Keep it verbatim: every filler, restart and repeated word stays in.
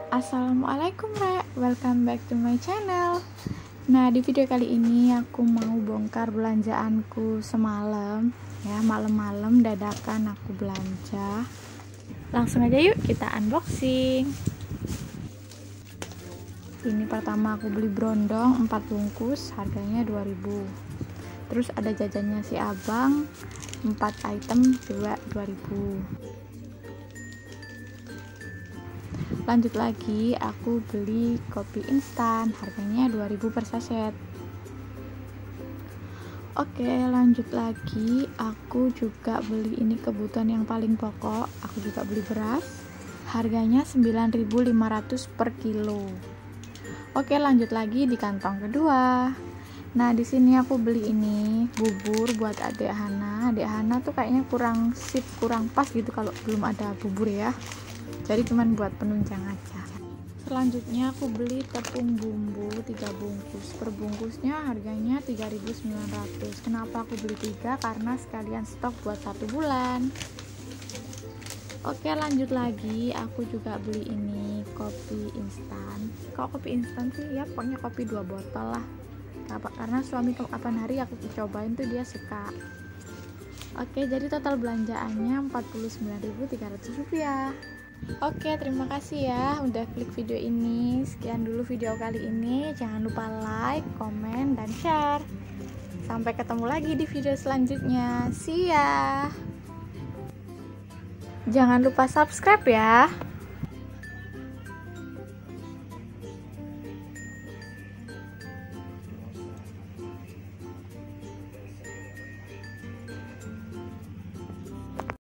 Assalamualaikum Re, welcome back to my channel. Nah, di video kali ini aku mau bongkar belanjaanku semalam. Ya, malam-malam dadakan aku belanja. Langsung aja yuk kita unboxing. Ini pertama aku beli brondong empat bungkus, harganya dua ribu. Terus ada jajannya si abang empat item juga dua ribu. Lanjut lagi aku beli kopi instan, harganya dua ribu per saset. Oke, lanjut lagi aku juga beli ini kebutuhan yang paling pokok. Aku juga beli beras, harganya sembilan ribu lima ratus per kilo. Oke, lanjut lagi di kantong kedua. Nah, di sini aku beli ini bubur buat adik Hana. Adik Hana tuh kayaknya kurang sip, kurang pas gitu kalau belum ada bubur ya. Jadi cuman buat penunjang aja. Selanjutnya aku beli tepung bumbu tiga bungkus. Per bungkusnya harganya tiga ribu sembilan ratus. Kenapa aku beli tiga? Karena sekalian stok buat satu bulan. Oke, lanjut lagi aku juga beli ini kopi instan. Kalau kopi instan sih ya pokoknya kopi dua botol lah. Karena suami kapan hari aku cobain tuh dia suka. Oke, jadi total belanjaannya empat puluh sembilan ribu tiga ratus rupiah. Oke, terima kasih ya udah klik video ini. Sekian dulu video kali ini. Jangan lupa like, komen, dan share. Sampai ketemu lagi di video selanjutnya. See ya. Jangan lupa subscribe ya.